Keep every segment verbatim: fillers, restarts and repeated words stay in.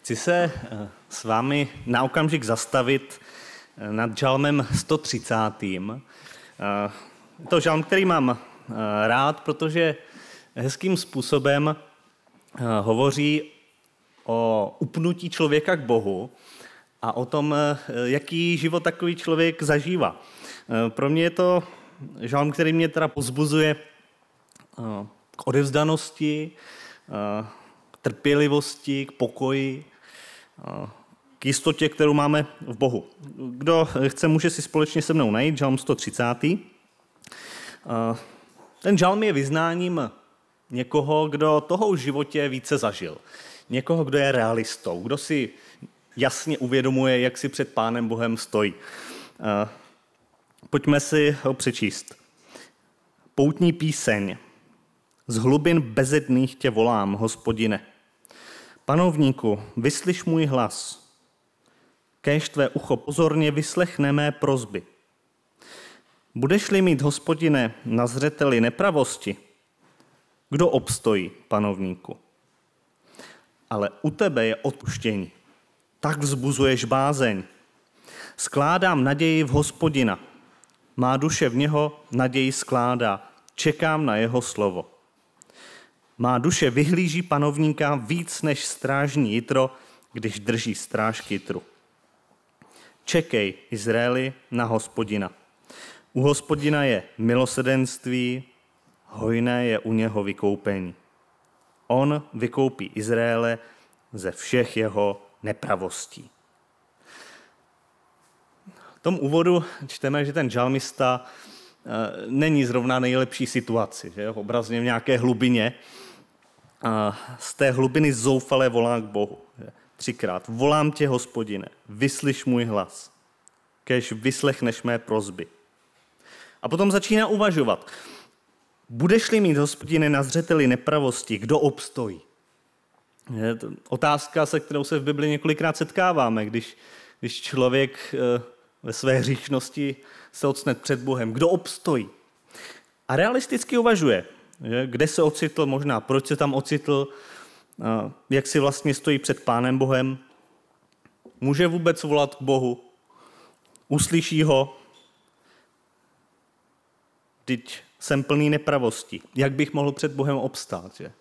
Chci se s vámi na okamžik zastavit nad žalmem sto třicátým. Je to žalm, který mám rád, protože hezkým způsobem hovoří o upnutí člověka k Bohu a o tom, jaký život takový člověk zažívá. Pro mě je to žalm, který mě teda povzbuzuje k odevzdanosti, k trpělivosti, k pokoji, k jistotě, kterou máme v Bohu. Kdo chce, může si společně se mnou najít žalm sto třicátý. Ten žalm je vyznáním někoho, kdo toho v životě více zažil. Někoho, kdo je realistou, kdo si jasně uvědomuje, jak si před Pánem Bohem stojí. Pojďme si ho přečíst. Poutní píseň. Z hlubin bezedných tě volám, Hospodine. Panovníku, vyslyš můj hlas. Kéž tvé ucho pozorně vyslechne mé prosby. Budeš-li mít, Hospodine, na zřeteli nepravosti, kdo obstojí, panovníku? Ale u tebe je odpuštění. Tak vzbuzuješ bázeň. Skládám naději v Hospodina. Má duše v něho naději skládá. Čekám na jeho slovo. Má duše vyhlíží panovníka víc než strážní jitro, když drží stráž kytru. Čekej, Izraeli, na Hospodina. U Hospodina je milosrdenství, hojné je u něho vykoupení. On vykoupí Izraele ze všech jeho nepravostí. V tom úvodu čteme, že ten žalmista není zrovna nejlepší situaci, že obrazně v nějaké hlubině. A z té hlubiny zoufale volá k Bohu. Třikrát. Volám tě, Hospodine, vyslyš můj hlas, kéž vyslechneš mé prosby. A potom začíná uvažovat. Budeš-li mít, Hospodine, na zřeteli nepravosti, kdo obstojí? Je to otázka, se kterou se v Bibli několikrát setkáváme, když, když člověk ve své hříšnosti se octne před Bohem. Kdo obstojí? A realisticky uvažuje, že kde se ocitl, možná proč se tam ocitl, jak si vlastně stojí před Pánem Bohem. Může vůbec volat k Bohu? Uslyší ho? Vždyť jsem plný nepravostí. Jak bych mohl před Bohem obstát? Že?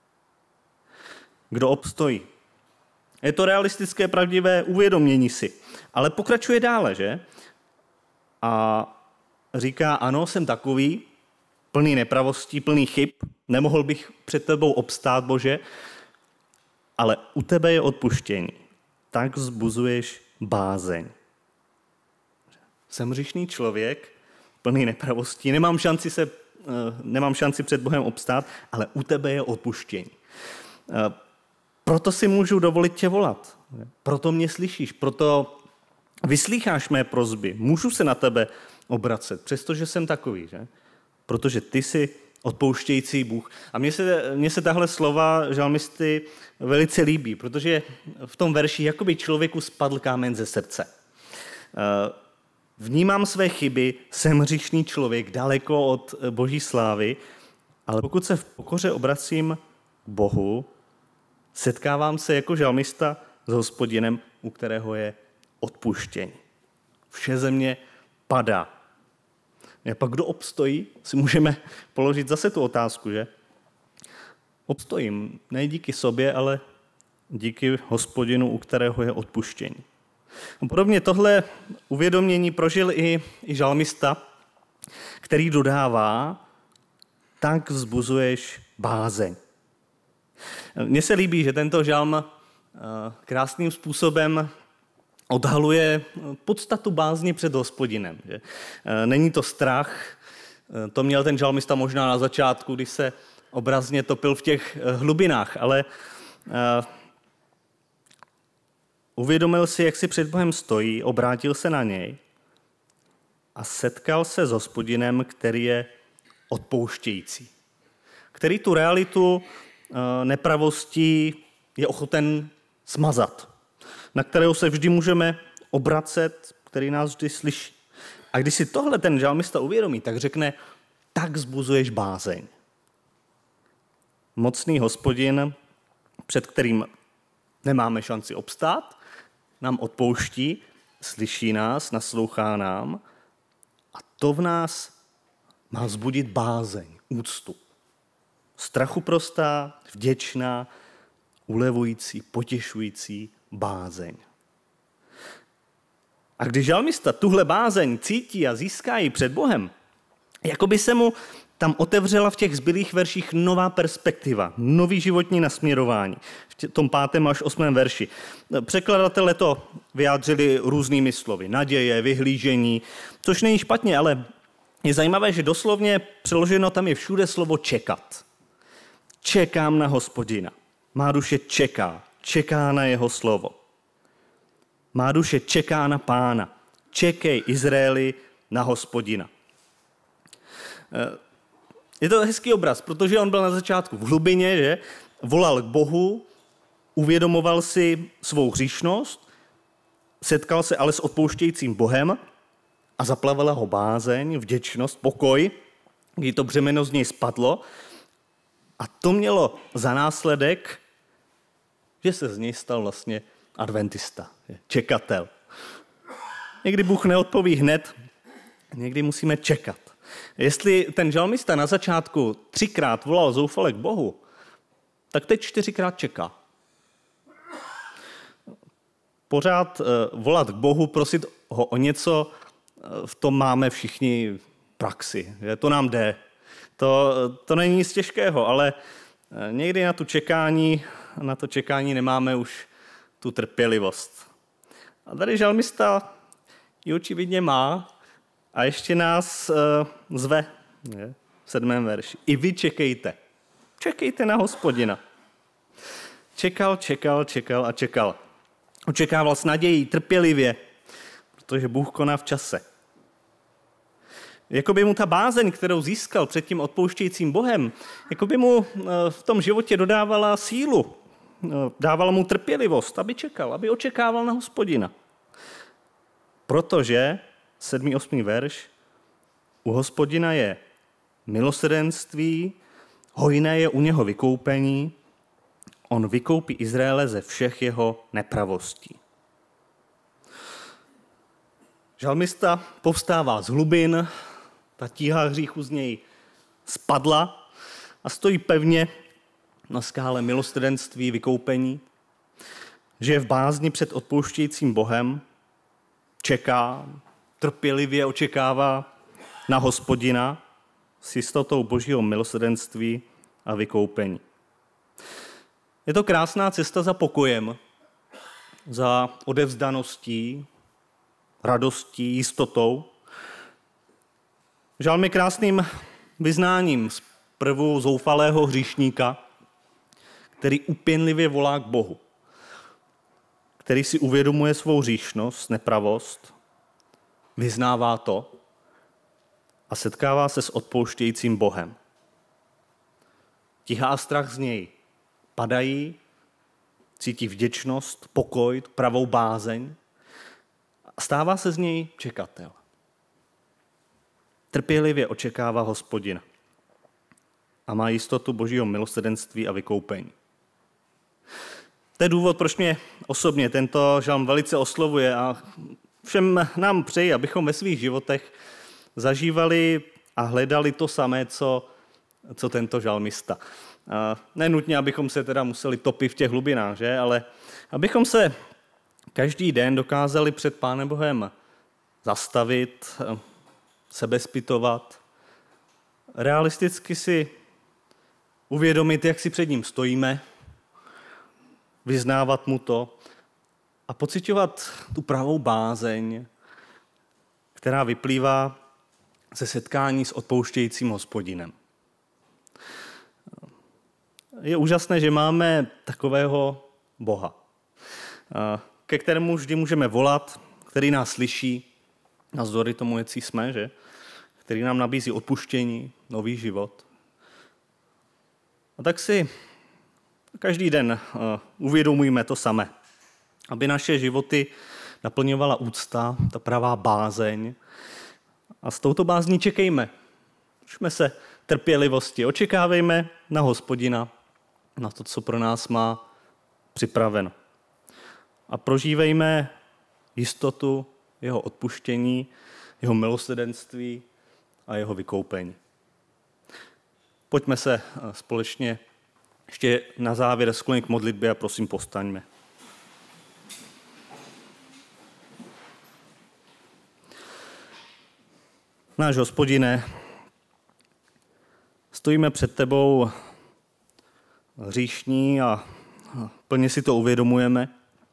Kdo obstojí? Je to realistické, pravdivé uvědomění si. Ale pokračuje dále, že? A říká, ano, jsem takový, plný nepravostí, plný chyb, nemohl bych před tebou obstát, Bože, ale u tebe je odpuštění. Tak vzbuzuješ bázeň. Jsem hříšný člověk, plný nepravostí, nemám šanci, se, nemám šanci před Bohem obstát, ale u tebe je odpuštění. Proto si můžu dovolit tě volat. Proto mě slyšíš, proto vyslýcháš mé prosby. Můžu se na tebe obracet, přestože jsem takový, že? Protože ty jsi odpouštějící Bůh. A mně se, mně se tahle slova žalmisty velice líbí, protože v tom verši jakoby člověku spadl kámen ze srdce. Vnímám své chyby, jsem hříšný člověk, daleko od boží slávy, ale pokud se v pokoře obracím k Bohu, setkávám se jako žalmista s Hospodinem, u kterého je odpuštění. Vše ze mě padá. A pak kdo obstojí, si můžeme položit zase tu otázku, že? Obstojím ne díky sobě, ale díky Hospodinu, u kterého je odpuštění. A podobně tohle uvědomění prožil i, i žalmista, který dodává, tak vzbuzuješ bázeň. Mně se líbí, že tento žalm krásným způsobem odhaluje podstatu bázně před Hospodinem. Že? Není to strach, to měl ten žalmista možná na začátku, když se obrazně topil v těch hlubinách, ale uvědomil si, jak si před Bohem stojí, obrátil se na něj a setkal se s Hospodinem, který je odpouštějící, který tu realitu nepravostí je ochoten smazat, na kterého se vždy můžeme obracet, který nás vždy slyší. A když si tohle ten žalmista uvědomí, tak řekne, tak vzbuzuješ bázeň. Mocný Hospodin, před kterým nemáme šanci obstát, nám odpouští, slyší nás, naslouchá nám a to v nás má vzbudit bázeň, úctu. Strachu prostá, vděčná, ulevující, potěšující bázeň. A když žalmista tuhle bázeň cítí a získá ji před Bohem, jako by se mu tam otevřela v těch zbylých verších nová perspektiva, nový životní nasměrování. V tom pátém až osmém verši. Překladatelé to vyjádřili různými slovy. Naděje, vyhlížení, což není špatně, ale je zajímavé, že doslovně přeloženo tam je všude slovo čekat. Čekám na Hospodina. Má duše čeká, čeká na jeho slovo. Má duše čeká na Pána. Čekej, Izraeli, na Hospodina. Je to hezký obraz, protože on byl na začátku v hlubině, že? Volal k Bohu, uvědomoval si svou hříšnost, setkal se ale s odpouštějícím Bohem a zaplavala ho bázeň, vděčnost, pokoj, kdy to břemeno z něj spadlo. A to mělo za následek, že se z něj stal vlastně adventista, čekatel. Někdy Bůh neodpoví hned, někdy musíme čekat. Jestli ten žalmista na začátku třikrát volal zoufale k Bohu, tak teď čtyřikrát čeká. Pořád volat k Bohu, prosit ho o něco, v tom máme všichni praxi. Že? To nám jde. To, to není nic těžkého, ale někdy na tu čekání, na to čekání nemáme už tu trpělivost. A tady žalmista ji očividně má a ještě nás uh, zve je, v sedmém verši. I vy čekejte. Čekejte na Hospodina. Čekal, čekal, čekal a čekal. Očekával s nadějí, trpělivě, protože Bůh koná v čase. Jakoby mu ta bázeň, kterou získal před tím odpouštějícím Bohem, jakoby mu v tom životě dodávala sílu, dávala mu trpělivost, aby čekal, aby očekával na Hospodina. Protože, sedmý, osmý verš, u Hospodina je milosrdenství, hojné je u něho vykoupení, on vykoupí Izraele ze všech jeho nepravostí. Žalmista povstává z hlubin, ta tíha hříchu z něj spadla a stojí pevně na skále milosrdenství, vykoupení, že je v bázni před odpouštějícím Bohem, čeká, trpělivě očekává na Hospodina s jistotou Božího milosrdenství a vykoupení. Je to krásná cesta za pokojem, za odevzdaností, radostí, jistotou. Žalm je krásným vyznáním z prvu zoufalého hříšníka, který upěnlivě volá k Bohu, který si uvědomuje svou hříšnost, nepravost, vyznává to a setkává se s odpouštějícím Bohem. Tíha a strach z něj padají, cítí vděčnost, pokoj, pravou bázeň a stává se z něj čekatel. Trpělivě očekává Hospodina a má jistotu Božího milosrdenství a vykoupení. To je důvod, proč mě osobně tento žalm velice oslovuje a všem nám přeji, abychom ve svých životech zažívali a hledali to samé, co, co tento žalmista. Nenutně, abychom se teda museli topit v těch hlubinách, že? Ale abychom se každý den dokázali před Pánem Bohem zastavit, sebezpytovat, realisticky si uvědomit, jak si před ním stojíme, vyznávat mu to a pociťovat tu pravou bázeň, která vyplývá ze setkání s odpouštějícím Hospodinem. Je úžasné, že máme takového Boha, ke kterému vždy můžeme volat, který nás slyší, navzdory tomu, jací jsme, že? Který nám nabízí odpuštění, nový život. A tak si každý den uvědomujeme to samé, aby naše životy naplňovala úcta, ta pravá bázeň. A s touto bázní čekejme. Učme se trpělivosti, očekávejme na Hospodina, na to, co pro nás má připraveno. a prožívejme jistotu jeho odpuštění, jeho milosrdenství a jeho vykoupení. Pojďme se společně ještě na závěr sklonit k modlitbě a prosím povstaňme. Náš Hospodine, stojíme před tebou hříšní a plně si to uvědomujeme.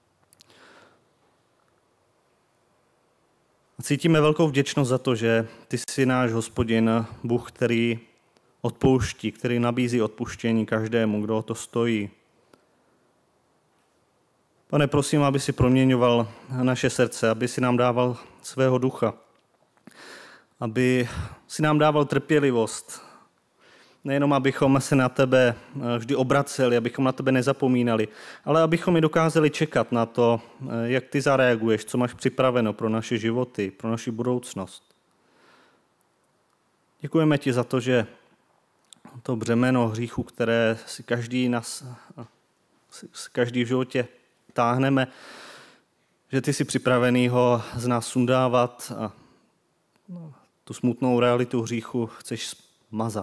Cítíme velkou vděčnost za to, že ty jsi náš Hospodin, Bůh, který odpouští, který nabízí odpuštění každému, kdo o to stojí. Pane, prosím, aby si proměňoval naše srdce, aby si nám dával svého ducha, aby si nám dával trpělivost, nejenom abychom se na tebe vždy obraceli, abychom na tebe nezapomínali, ale abychom i dokázali čekat na to, jak ty zareaguješ, co máš připraveno pro naše životy, pro naši budoucnost. Děkujeme ti za to, že to břemeno hříchu, které si každý, nas, si každý v životě táhneme, že ty jsi připravený ho z nás sundávat a tu smutnou realitu hříchu chceš smazat.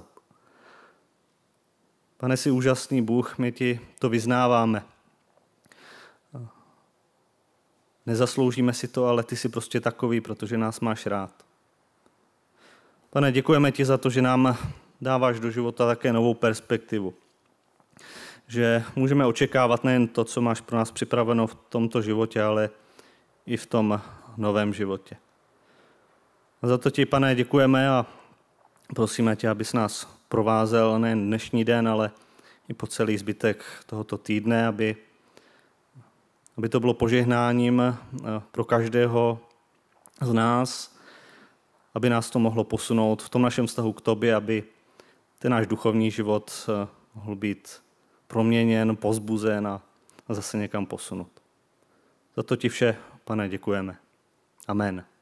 Pane, jsi úžasný Bůh, my ti to vyznáváme. Nezasloužíme si to, ale ty jsi prostě takový, protože nás máš rád. Pane, děkujeme ti za to, že nám dáváš do života také novou perspektivu. Že můžeme očekávat nejen to, co máš pro nás připraveno v tomto životě, ale i v tom novém životě. A za to ti, Pane, děkujeme a prosíme tě, abys nás provázel nejen dnešní den, ale i po celý zbytek tohoto týdne, aby, aby to bylo požehnáním pro každého z nás, aby nás to mohlo posunout v tom našem vztahu k tobě, aby ten náš duchovní život mohl být proměněn, pozbuzen a zase někam posunut. Za to ti vše, Pane, děkujeme. Amen.